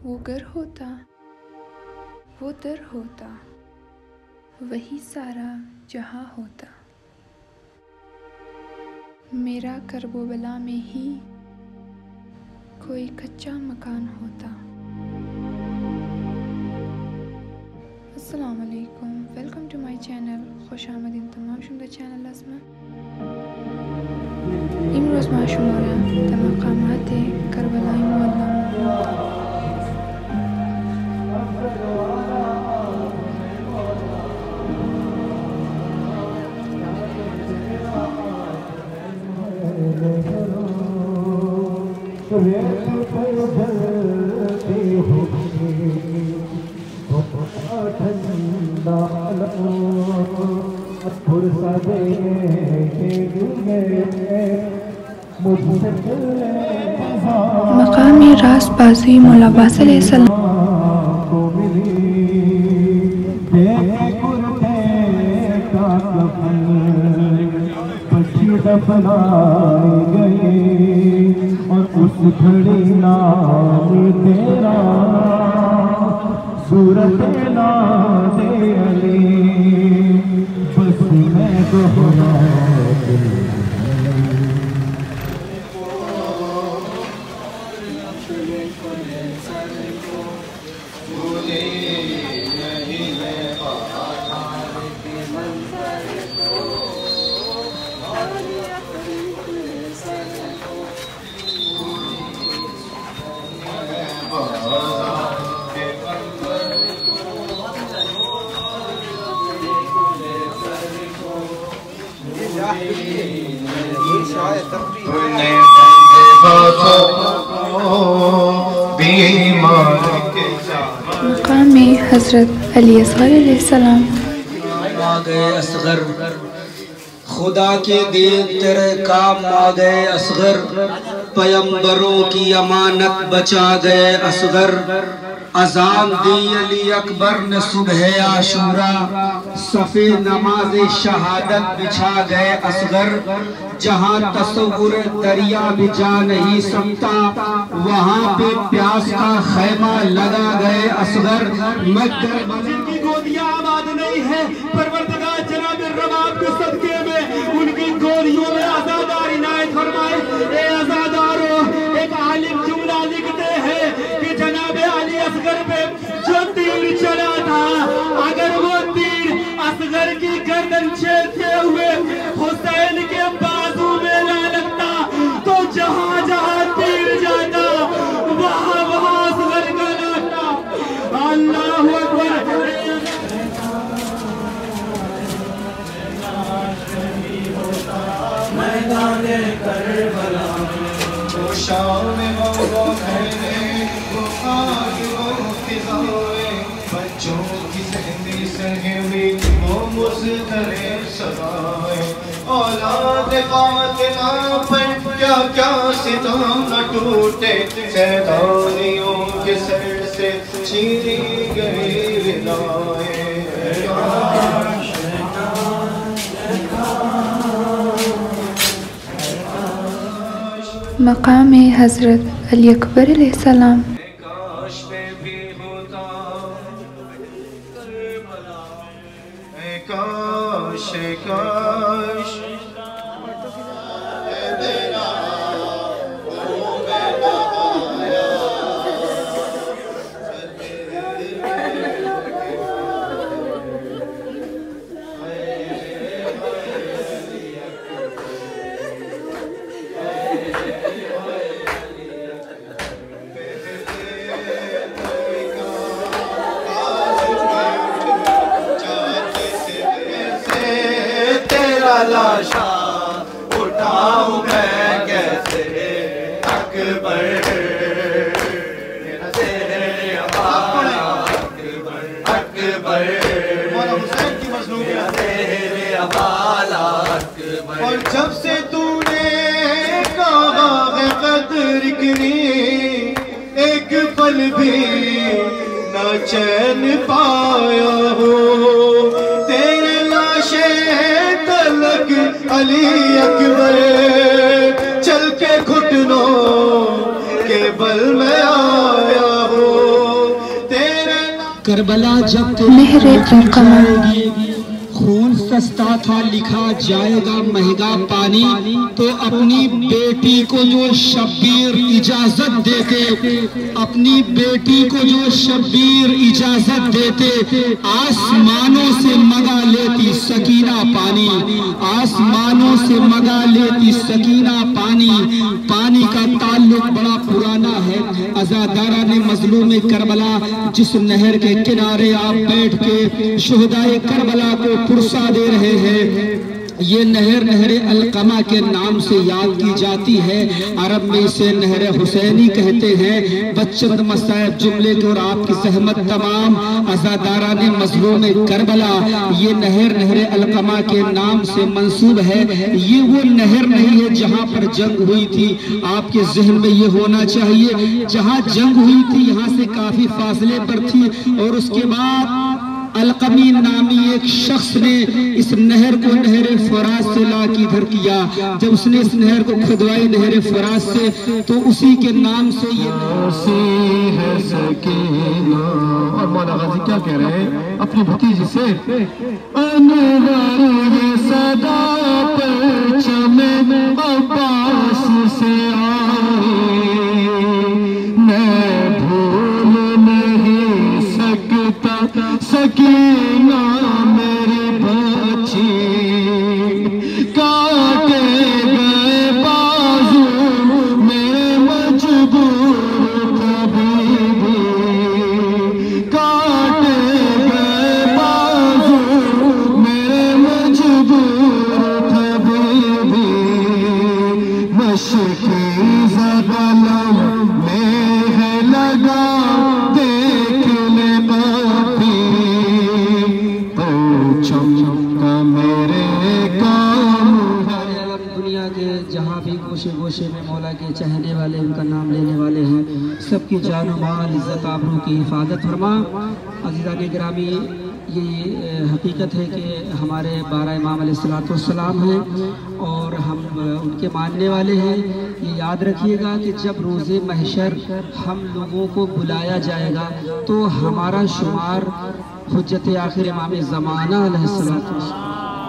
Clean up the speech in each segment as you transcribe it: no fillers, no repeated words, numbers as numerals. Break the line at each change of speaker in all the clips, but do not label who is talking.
وہ گر ہوتا، وہ در ہوتا، وہی سارا جہاں ہوتا، میرا کرب و بلا میں ہی کوئی کچا مکان ہوتا۔ السلام علیکم، ویلکم ٹو مائی چینل، خوش آمدین تمام شما چینل اسمه. امروز ما شما را در مقامات کربلای معلم مقام راست بازی مولا عباس علیہ السلام
اور اس گھڑی نام تیرا صورت نام علی بس میں دوہرا
مقام حضرت علی اصغر علیہ السلام.
آ گئے اصغر خدا کے دین تیرے کام آ گئے اصغر، پیمبروں کی امانت بچا گئے اصغر، اذان دی علی اکبر نے صبح عاشورہ، صفِ نماز شہادت بچھا گئے اصغر، جہاں تصور دریا بھی جا نہیں سکتا وہاں پہ پیاس کا خیمہ لگا گئے اصغر، مگر جن کی گودیاں آباد نہیں ہے پروردگار جناب رباب کے صدقے میں ان کی گودیوں میں آزادار عنایت فرمائے۔ اے آزاداروں، ایک عالم جملہ لکھتے ہیں کہ جناب علی اصغر پہ جو تیر چلا تھا اگر وہ تیر اصغر کی گردن چھیدتے ہوئے حسین کے بازو میں نہ لگتا تو جہاں جہاں تیر جاتا وہاں وہاں اصغر کا ناتا۔ اللہ اکبر۔ میدان کربلا وہ شام وہ گھرے وہ آگ وہ فضائے بچوں کی ذہنی سہوی وہ مزدر سزائے، اولاد فاطمہ پر کیا کیا ستم نہ ٹوٹے، سیدانیوں کے سر سے چھینی گئی ردائے۔
مقام حضرت علی اکبر علیہ السلام.
کاش میں بھی ہوتا کربلا، اے کاش اے کاش لاشا اٹھاؤں میں کیسے اکبر، تیرے ابالا اکبر اکبر، تیرے ابالا اکبر۔ اور جب سے تو نے کہا قدر کی ایک پل بھی نہ چین پایا ہو، تیرے لاشے علی اکبر چل کے گھٹنوں کے بل میں آیا ہو۔ کربلا جب
نہر القمہ
خون سستا تھا لکھا جائے گا مہنگا پانی، تو اپنی بیٹی کو جو شبیر اجازت دیتے، اپنی بیٹی کو جو شبیر اجازت دیتے، آسمانوں سے منگا لیتی سکینہ پانی، آسمانوں سے منگا لیتی سکینہ پانی۔ پانی کا تعلق بڑا پرانا ہے۔ عزاداران مظلوم کربلا جس نہر کے کنارے آپ بیٹھ کے شہدائے کربلا کو پرسا دے رہے ہیں، یہ نہر نہر القمہ کے نام سے یاد کی جاتی ہے۔ عرب میں اسے نہر حسینی کہتے ہیں۔ بچند مسائب جملے کے اور آپ کی زحمت تمام عزاداران مظلوم کربلا، یہ نہر نہر القمہ کے نام سے منسوب ہے۔ یہ وہ نہر نہیں ہے جہاں پر جنگ ہوئی تھی۔ آپ کے ذہن میں یہ ہونا چاہیے جہاں جنگ ہوئی تھی یہاں سے کافی فاصلے پر تھی، اور اس کے بعد القمی نامی ایک شخص نے اس نہر کو نہر فرات سے لا کے ادھر کیا۔ جب اس نے اس نہر کو کھدوائی نہر فرات سے، تو اسی کے نام سے یہ
ہے سکینہ۔ اور مولا غازی کیا کہہ رہے ہیں اپنی بھتیجی سے؟ انوار یہ صدا پرچم عباس سے آئی، میں بھول نہیں سکتا سکینہ میری بچی، کاٹے گئے بازو میرے مجبور کبھی بھی، کاٹے گئے بازو میرے مجبور کبھی بھی، مشکل زغلم میں ہے لگا دیکھ لے باپی،
دنیا کے جہاں بھی گوشے گوشے میں مولا کے چاہنے والے، ان کا نام لینے والے ہیں، سب کی جان و مال عزت آبرو کی حفاظت فرما۔ عزیزان گرامی، یہ حقیقت ہے کہ ہمارے 12 امام علیہ السلام ہیں اور ہم ان کے ماننے والے ہیں۔ یہ یاد رکھیے گا کہ جب روز محشر ہم لوگوں کو بلایا جائے گا تو ہمارا شمار حجت آخر امام زمانہ علیہ السلام،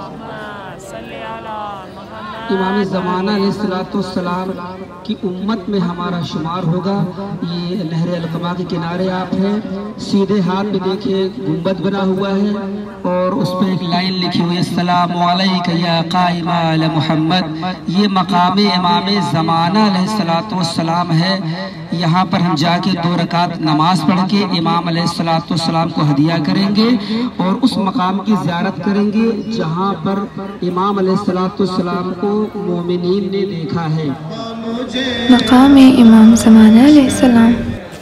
امام زمانہ علیہ السلام کی امت میں ہمارا شمار ہوگا۔ یہ نہر القمہ کے کنارے آپ ہیں، سیدھے ہاتھ میں دیکھیں گنبد بنا ہوا ہے اور اس پہ ایک لائن لکھی ہوئی ہے، السلام علیکہ یا قائم آل محمد۔ یہ مقام امام زمانہ علیہ السلام ہے۔ یہاں پر ہم جا کے 2 رکعت نماز پڑھ کے امام علیہ السلام کو ہدیہ کریں گے اور اس مقام کی زیارت کریں گے جہاں پر امام علیہ السلام کو مومنین نے دیکھا ہے۔
مقام امام زمانہ علیہ السلام۔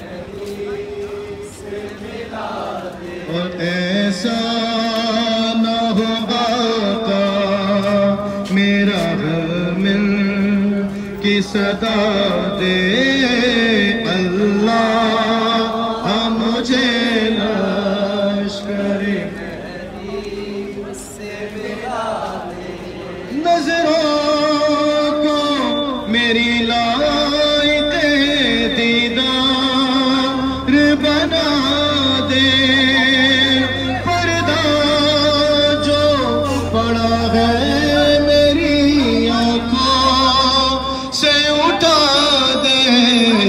ایسا نہ ہو آقا میرا مل کی صدا دے اللہ، مجھے لشکر نظروں کو میری لائق دیدار بنا دے، پردہ جو پڑا ہے میری آنکھوں سے اٹھا دے،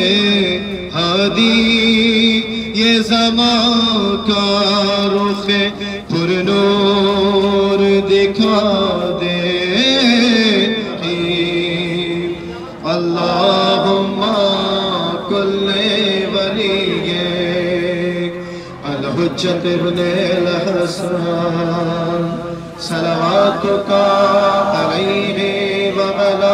ہادی یہ زمان کا رخ پر نور دکھا دے، اللہم کل ولی الحجت ابن الحسن صلواتک علیہ وعلی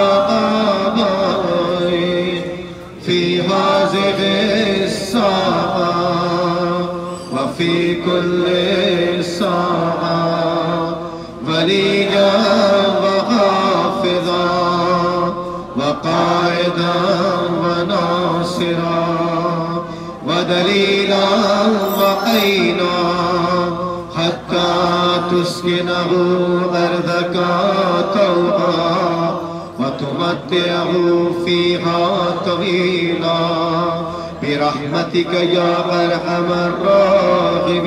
آبائہ فی ہذہ الساعہ وفی کل ساعہ ولیہ وحافظہ وقائدا وناصرا ودلیلا وعینا حتی تسکنہ ارضک طوعا وتمتعہ فیہا طویلا برحمتك يا أرحم الراحمين